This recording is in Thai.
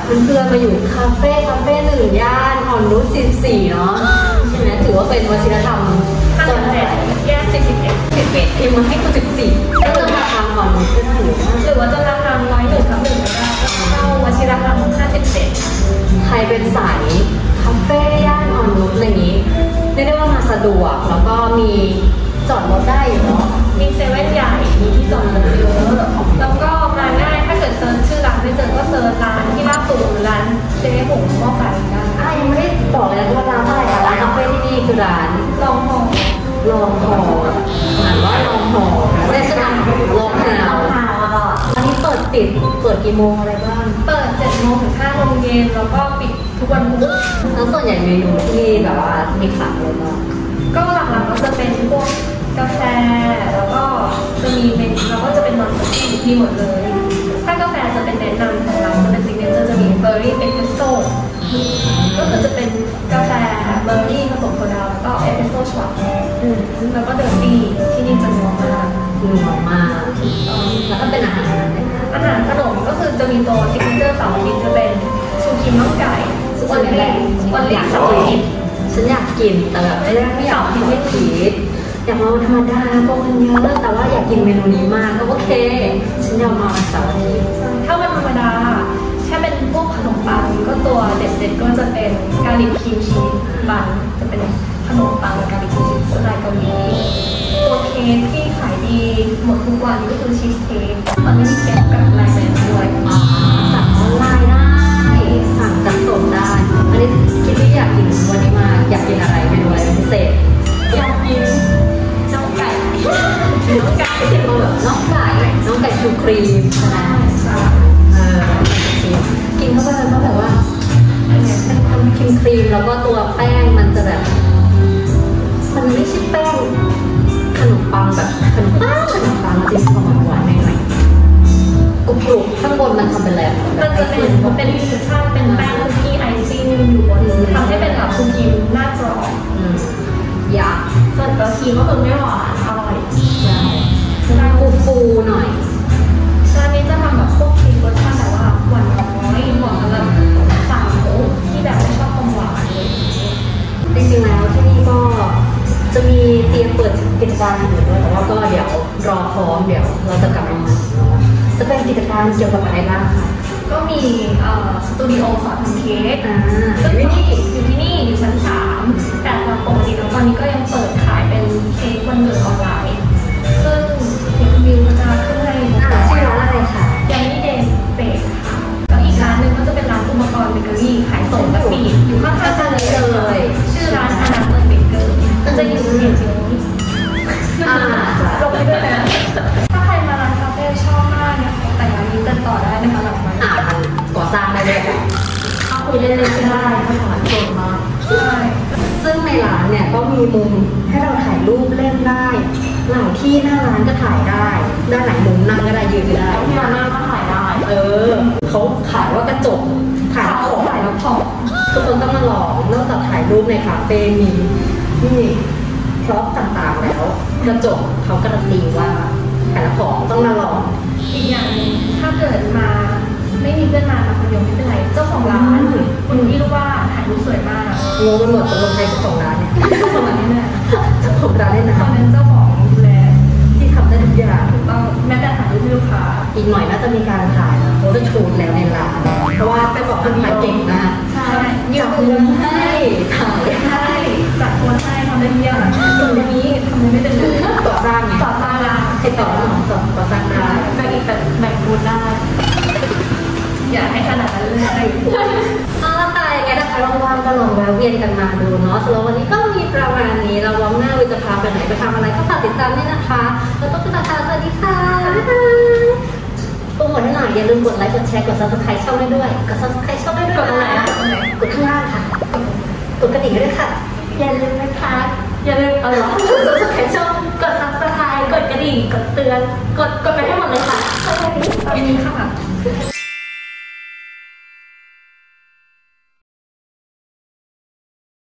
เพื่อนๆมาอยู่คาเฟ่หนึ่งย่านอ่อนนุช14เนาะใช่ไหมถือว่าเป็นวัฒนธรรมจนแยก11 พิมพ์มาให้กู14ก็จะมาทางอ่อนนุชก็ได้หรือว่าจะราคา101/1ก็ได้เข้าวชิรธรรม57 ใครเป็นสายคาเฟ่ย่านอ่อนนุชอะไรอย่างนี้เรียกได้ว่ามาสะดวกแล้วก็มีจอดรถได้อยู่เนาะมีเซเว่นใหญ่มีที่จอดรถเยอะแล้วก็มาง่ายถ้าเกิดเซิร์ชชื่อร้านไม่เจอก็เซิร์ชร้านที่ล่าสุดร้านเจ๊หงหม้อไฟได้ยังไม่ได้บอกเลยว่าร้านอะไรอะร้านคาเฟ่ที่นี่คือร้านลองหออ่านว่าลองหอไม่ใช่ลองหาวอันนี้เปิดกี่โมงอะไรบ้างเปิด7 โมงถึง5 โมงเย็นแล้วก็ปิดทุกวันพุธแล้วส่วนใหญ่เมนูที่แบบว่ามีขายอะไรบ้างก็หลักๆก็จะเป็นพวกกาแฟแล้วก็จะมีเมนูแล้วก็จะเป็นนอนที่มีหมดเลยถ้ากาแฟจะเป็นแนะนำของเราจะเป็นซิกเนเจอร์จะมีเบอร์รี่เอสเปรสโซ่ก็คือจะเป็นกาแฟเบอร์รี่ผสมโซดาแล้วก็เอสเปรสโซ่ช็อตแล้วก็เดอร์ตี้ที่นี่จะนัวมากแล้วก็เป็นอาหารขนมก็คือจะมีตัวซิกเนเจอร์เสาร์อาทิตย์จะเป็นชูครีมน้ำไก่วันเล็กเสาร์อาทิตย์ฉันอยากกินแต่แบบไม่อยากกินไม่ผิดอยากมาธรรมดาพวกมันเยอะแต่ว่าอยากกินเมนูนี้มากก็โอเคฉันยอมมาเสาร์อาทิตย์ถ้าวันธรรมดาแค่เป็นพวกขนมปังก็ตัวเด็ดๆก็จะเป็นกาลิกครีมชีสบันจะเป็นขนมปังกาลิกครีมชีสสไตล์เกาหลีตัวเค้กที่ขายดีหมดทุกวันก็คือชีสเค้กตอนนี้มีเค้กกับลายเซ็นด้วยสั่งออนไลน์ได้สั่งจัดส่งได้อันนี้คิดที่อยากกินวันนี้มาอยากกินอะไรเมนูอะไรพิเศษอยากกินน้องไก่ที่มาแบบน้องไก่ชูครีมใช่ไหมกินเข้าไปแล้วก็แบบว่าเป็นความครีมแล้วก็ตัวแป้งมันจะแบบมันไม่ใช่แป้งขนมปังแบบขนมปังจริงๆหวานหน่อยกรุบข้างบนมันทำเป็นอะไรมันจะเป็นแป้งคุกกี้ไอซิ่งอยู่บนทำให้เป็นแบบคุกกี้หน้ากรอบอยากส่วนตัวครีมก็คือไม่หวานอร่อยใช่ฟูหน่อยร้านนี้จะทำแบบพวกครีมรสชาติแบบว่าหวานน้อยเหมาะกับสาวที่แบบไม่ชอบความหวานจริงๆแล้วที่นี่ก็จะมีเตรียมเปิดกิจการอยู่ด้วยแต่ว่าก็เดี๋ยวรอพร้อมเดี๋ยวเราจะกลับมาจะเป็นกิจการเกี่ยวกับอะไรบ้างคะก็มีสตูดิโอสอนทำเค้กซึ่งอยู่ที่นี่อยู่ชั้น3แต่ปกติแล้วตอนนี้ก็ยังเปิดขายเป็นเค้กวันเกิดออนไลน์ซึ่งเดี๋ยววิวจะขึ้นให้ชื่อร้านอะไรคะยังไม่เดนเบกค่ะแล้วอีกร้านหนึ่งก็จะเป็นร้านอุปกรณ์เบเกอรี่ขายส่งกะปิอยู่ข้างๆกันเลยชื่อร้านอนาเตอร์เบเกอร์ก็จะอยู่ที่นี้ลงไปด้วยนะถ้าใครมาร้านคาเฟ่ชอบมากเนี่ยแต่ร้านนี้จะต่อได้นะคะหลังมามันก่อสร้างได้เลยถ้าคุยเล่นๆได้ถ้าถอนโซนมาใช่ซึ่งในร้านเนี่ยก็มีมุมให้เราถ่ายรูปเล่นได้หลายที่หน้าร้านก็ถ่ายได้ด้านหลังมุมนั่งก็ได้ยืนได้ที่หน้าก็ถ่ายได้เขาขายว่ากระจกถ่ายแล้วทุกคนต้องมาลองนอกจากถ่ายรูปในคาเฟ่มีนี่พร็อพต่างๆแล้วกระจกเขาการันตีว่าถ่ายแล้วของต้องมาลองอีกอย่างถ้าเกิดมาไม่มีเพื่อนมาคนเดียวไม่เป็นไรเจ้าของร้านคุณที่รู้ว่าถ่ายรูปสวยมากงงกันหมดตกลงใครเจ้าของร้านเนี่ยเจ้าของร้านนี่แหละเจ้าของร้านเนี่ยนะคนนั้นเจ้าของดูแลที่ทำได้ทุกอย่างถูกต้องแม้แต่ถ่ายรูปลูกค้าอีกหน่อยน่าจะมีการถ่ายโฟโต้ชูตแล้วในร้านเพราะว่าไปบอกคนถ่ายเก่งมากใช่จับมุมให้ถ่ายให้จัดคนให้ทำได้เยอะส่วนนี้ทำไม่ได้เลยก่อสร้างไงก่อสร้างได้ให้ต่อหลังก่อสร้างได้แบ่งอีกแบ่งบูธได้อย่าให้ขนาดนั้นเลยเอาละค่ะยังไงนะคะว่างๆก็ลองแวะเวียนกันมาดูเนาะสำหรับวันนี้ก็มีประมาณนี้เราล้อมหน้าวิจะพาไปไหนไปทำอะไรก็ฝากติดตามด้วยนะคะแล้วก็ติดตามสวัสดีค่ะบ๊ายบายโปรโมทให้หน่อยอย่าลืมกดไลค์กดแชร์กด subscribe ช่องได้ด้วยกด subscribe ช่องได้ด้วยกดตรงไหนกดข้างล่างค่ะกดกระดิ่งด้วยค่ะอย่าลืมนะคะอย่าลืมกด subscribe ช่องกด subscribe กดกระดิ่งกดเตือนกดไปให้หมดเลยค่ะตอนนี้ค่ะ